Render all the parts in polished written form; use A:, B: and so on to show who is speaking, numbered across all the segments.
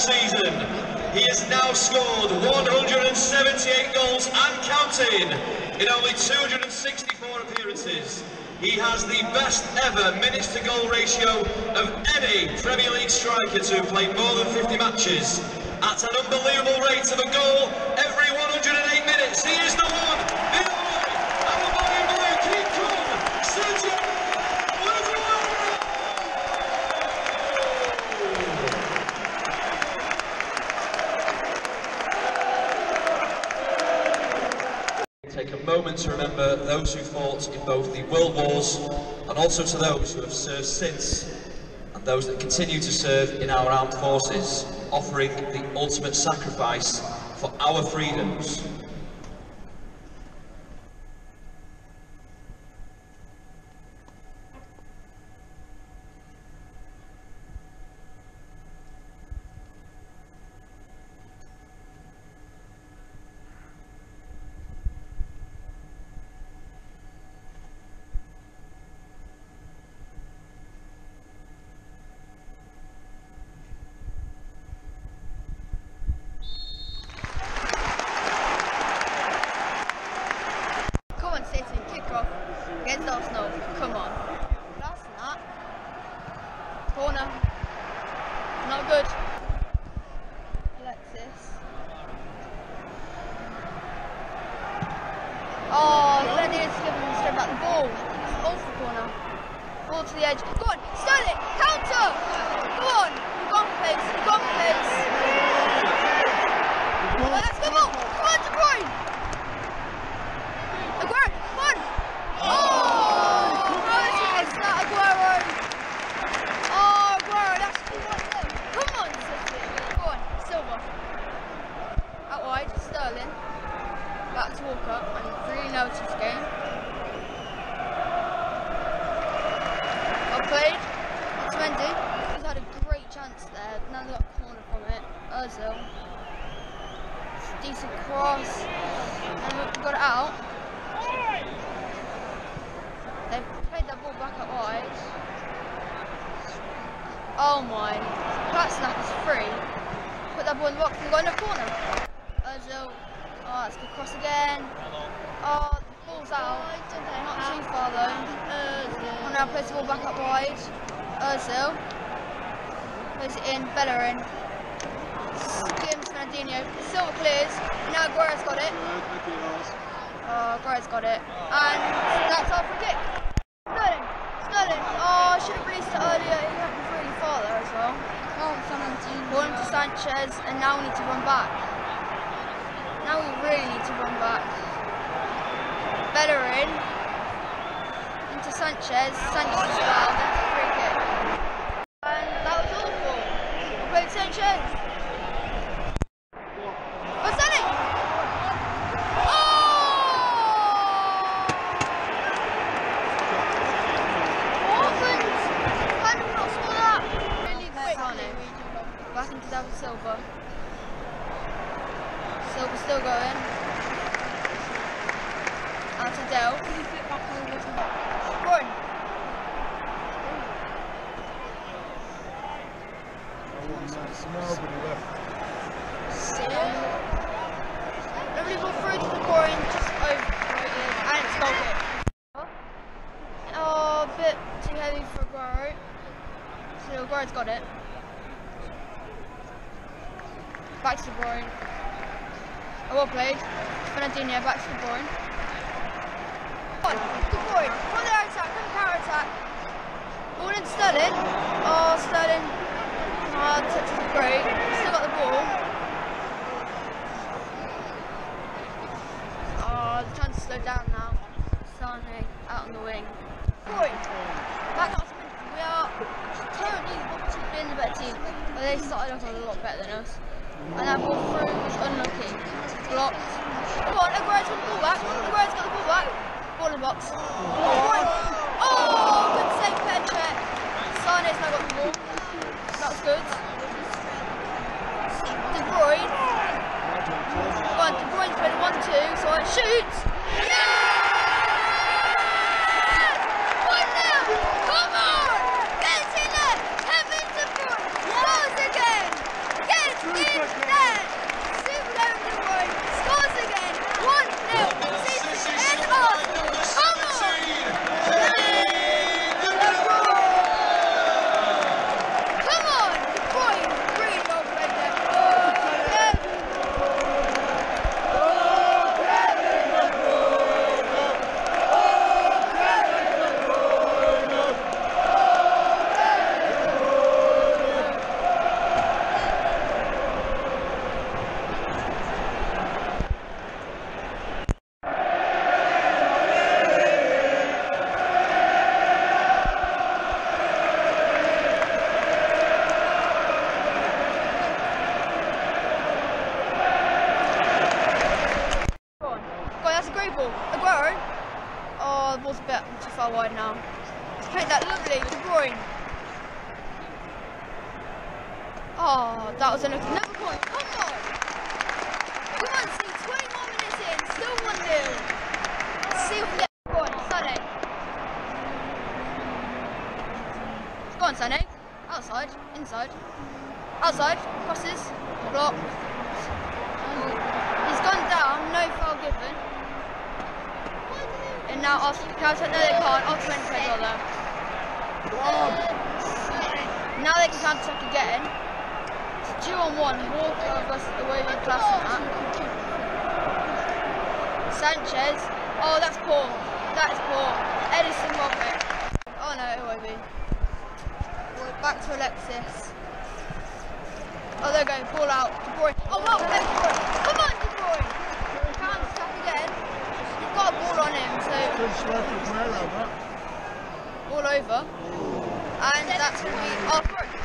A: season. He has now scored 178 goals and counting in only 264 appearances. He has the best ever minutes to goal ratio of any Premier League striker to have played more than 50 matches. At an unbelievable rate of a goal every 108 minutes. He is the one, the only, and the boy in blue, King Kong, Sergio Aguero! Take a moment to remember those who fought in both the World Wars and also to those who have served since and those that continue to serve in our armed forces, offering the ultimate sacrifice for our freedoms.
B: Against Arsenal, come on. That's not. Corner. Not good. Alexis. Oh, Fernandinho's giving him straight back the ball. It's off the corner. Ball to the edge. Go on, Sterling! Counter! Go on! You've gone for pace. You've gone for pace. Oh, let's go ball! Come on, De Bruyne! Aguero, come on! Oh! How is he missed that, Aguero? Oh, Aguero, that's cool right there. Come on, City. Go on, Silva. Out wide, Sterling. Back to Walker. I really noticed this game. Well played. It's Mendy. He's had a great chance there. Now they got a corner from it. Ozil. Decent cross. And we got it out. They've played that ball back out wide. Oh my. That snap is free. Put that ball in the box and we got in a corner. Ozil. Oh, that's a good cross again. Oh, the ball's out. Not too far though. And now plays the ball back up wide. Ozil. Plays it in. Bellerin. Gives Fernandinho. Silva clears. Now Aguero's got it. Oh, Aguero's got it. And that's our free kick. Sterling. Sterling. Oh, I should have released it earlier. He went really far there as well. Oh, Ball to Sanchez. And now we need to run back. Now we really need to run back. Bellerin. Into Sanchez. Sanchez as well. That's a free kick. And that was awful. We played Sanchez. Back into David Silva. Silva still going. Out to Dell. Run. Lovely ball through to the point, just overrated, and it's goal kick. Oh, a bit too heavy for Aguero. So Aguero's got it. Back to De Bruyne. Oh, well played. Fernandinho, back to De Bruyne. Come on, De Bruyne. Come on, their attack, come on, counter attack. Ball in Sterling. Oh, Sterling. Oh, touch is great. Still got the ball. Oh, they're trying to slow down now. Sane out on the wing. De Bruyne. Back up to midfield. We are currently being the better team, but they started off a lot better than us. And that ball through is unlucky. Blocked. Come on, Aguero's got the ball back. Aguero's got the ball back. Ball in the box. Oh, good save, Petre. Sane's now got the ball. That was good. De Bruyne. Come on, De Bruyne's played 1-2, so it shoots. Yeah! 1-0! Come on! Get in there! Kevin De Bruyne! Scores again! Get that lovely De Bruyne. Oh, that was another corner. Come on! Come on, see, 20 more minutes in, still 1-0. Let's see what we get. Go on, Sané. Go on, Sané. Outside, inside. Outside, crosses, blocked. He's gone down, no foul given. And now after the counter, no they can't, after $20 there. Now they can counter attack again. It's 2-on-1, Walker versus the way we class on that. Sanchez, oh that's poor, that is poor. Edison Rocket. Oh no, it won't be. We're back to Alexis. Oh, they're going ball out. De Bruyne. Oh, wow, De Bruyne. Come on, De Bruyne. Counter attack again. He's got a ball on him, so. All over. And that's going to be. Oh,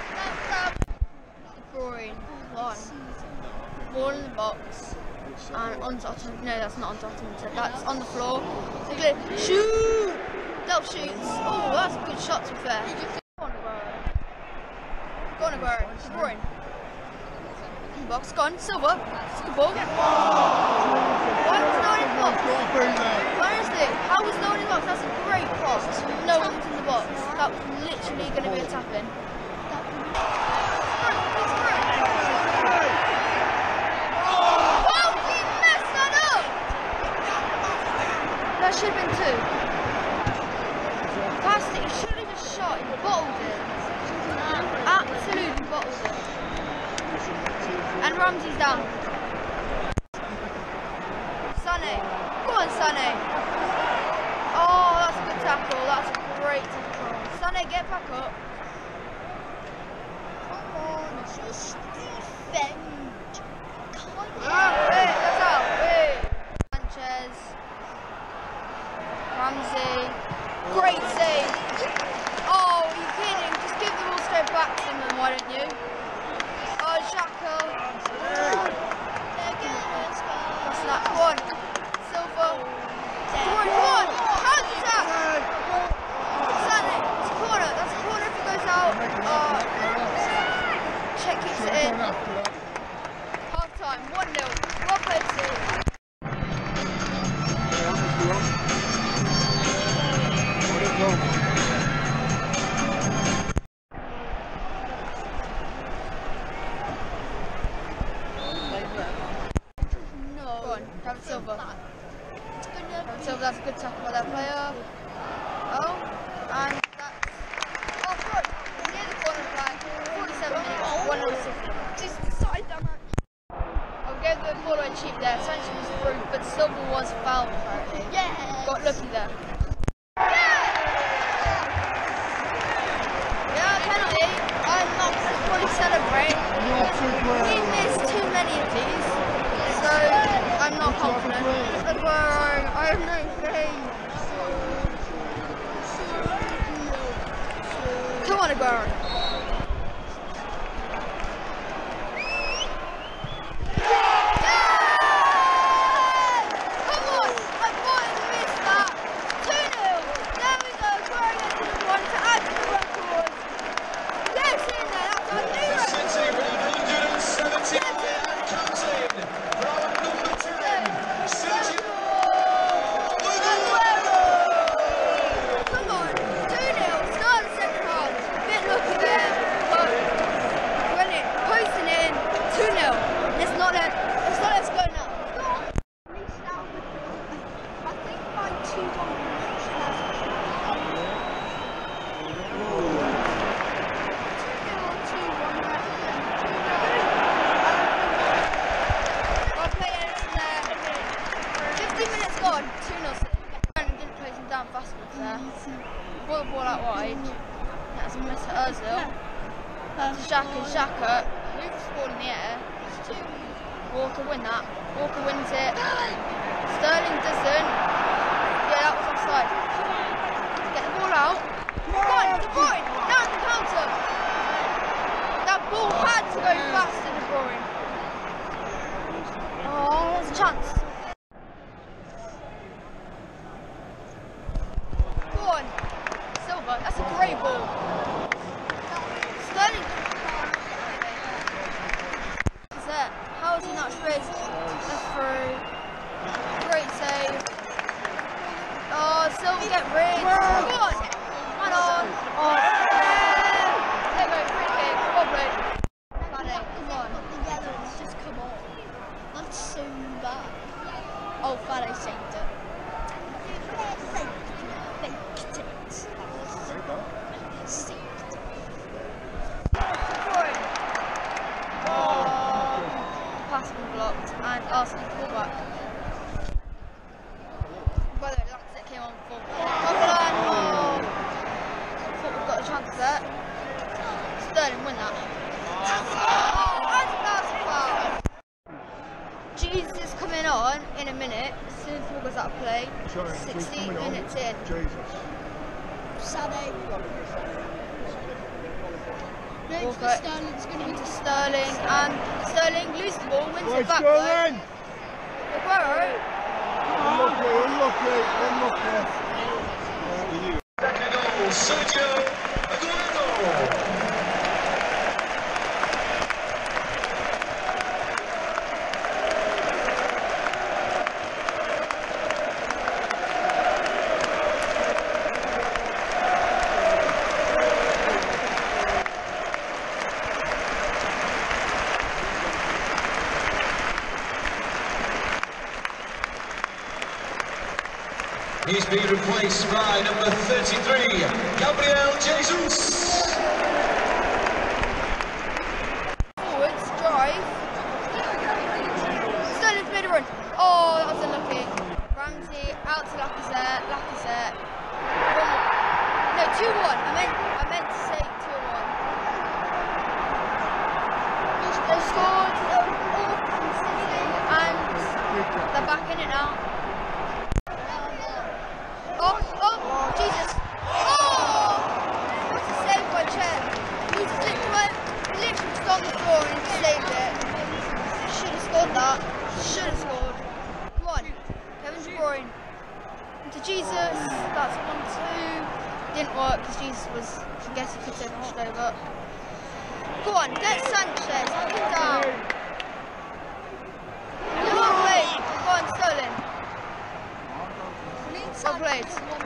B: De Bruyne. One. Ball in the box. And on Tottenham. No, that's not on Tottenham. That's on the floor. Shoot! Delp shoots. Oh, that's a good shot to be fair. Go on, Aguero. Go on, Aguero. De Bruyne. Box gone, Silva, it's a good ball. Why was no one in the box? Honestly, how was no one in the box? That's a great cross. No one was in the box. That was literally going to be a tap-in. Oh, he messed that up! That should have been 2. Fantastic, he should have just shot. He bottled it. Absolutely bottled it. And Ramsey's down. Sané. Go on, Sané. Oh, that's a good tackle. That's a great tackle. Sané, get back up. Come on, just defend. Wait, that's out. Wait. Sanchez. Ramsey. Great save. Oh, you kidding? Just give the ball straight back to him, then why don't you? Oh, Xhaka. That's that one. Silva. Come on. Counter attack. Sané. It's a corner. That's a corner if it goes out. Check keeps it in. Half time. 1-0. Well played, Steve. David Silva. That's a good tackle by that player. Oh, and that's. Oh, sorry. Near the corner flag. 47 minutes. 1-0. Just decided that match. I'll give the ball away cheap there. Sanchez was through, but Silva was fouled apparently. Yeah. Got lucky there. Yeah, penalty. I'm not going to fully celebrate. He missed too many of these. So, I'm not confident. Aguero, I have no faith. Come on, Aguero. Come on! I thought I missed that. 2-0. There we go. Aguero gets to the one to add to the record. Yes, in there. That's our new record.
A: City 170 and counting.
B: Come on, 2-0, start the second half. Bit lucky there, but brilliant. Posting in 2-0. Let's not let us go now. I think by 2 Brought the ball out wide. That's a miss at Ozil. To Xhaka. Moves the ball in the air. Walker win that. Walker wins it. Sterling doesn't. Yeah, that was offside. Get the ball out. Come on, De Bruyne. Down the counter. That ball had to go faster, De Bruyne. Oh, there's a chance. That's a Lacazette. Sterling win that. Oh, that's a foul. Jesus is coming on in a minute. As soon as the ball goes out of play. 60 minutes in. Sané. Sterling's going into Sterling, and Sterling loses the ball, wins it back though. Aguero.
A: Unlucky. Second goal, Sergio Aguero. He's been replaced by number 33, Gabriel Jesus.
B: Forwards, drive. Sterling's made a run. Oh, that was unlucky. Ramsey out to Lacazette. Lacazette. No, 2-1. I meant to say 2-1. They scored all from City, and they're back in it now. Oh, Jesus. Oh! What a save by Chen. He literally just on the floor and he saved it. Should have scored that. Should have scored. Come on. Kevin De Bruyne. Into Jesus. That's 1-2. Didn't work because Jesus was, I guess he could have pushed over. Go on, get Sanchez. Knock him down. Well played. Go on, Sterling. Well played.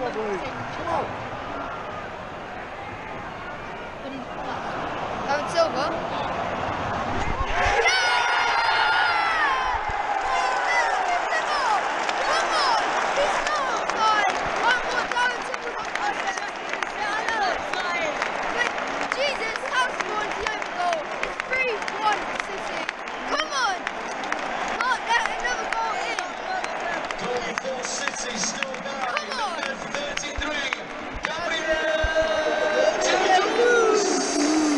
B: David Silva.
A: City still by number 33, Gabriel Jesus.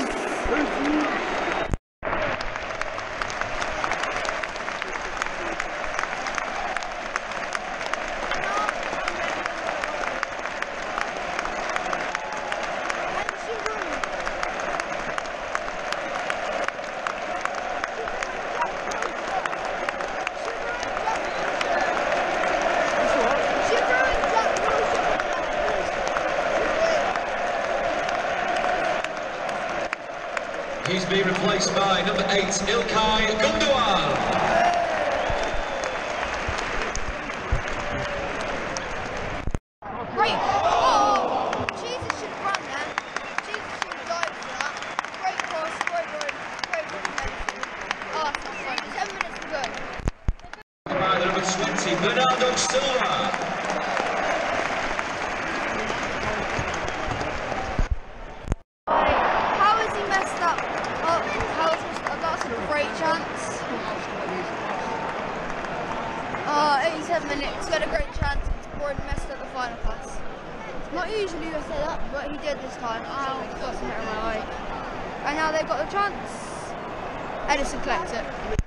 A: He's been replaced by number 8, Ilkay Gundogan.
B: Great! Oh! Jesus should have run there. Jesus should have dived for that. Great cross, great run. Oh, it's not fun. 7 minutes to go.
A: By the number 20, Bernardo Silva.
B: Chance. 87 minutes, got a great chance. De Bruyne messed up the final pass. Not usually I say that, but he did this time. I've got some hit in my eye. And now they've got the chance. Edison collects it.